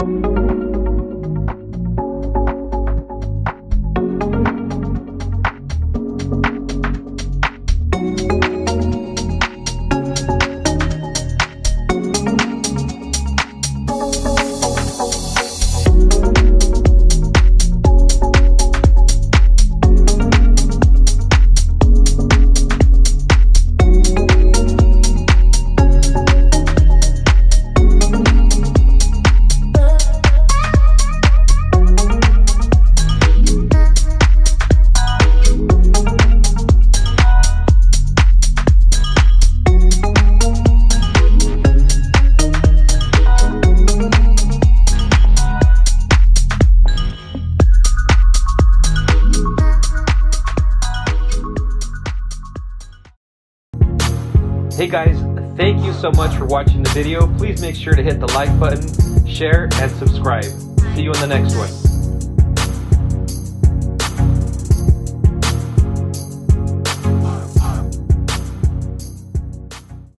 Hey guys, thank you so much for watching the video. Please make sure to hit the like button, share, and subscribe. See you in the next one.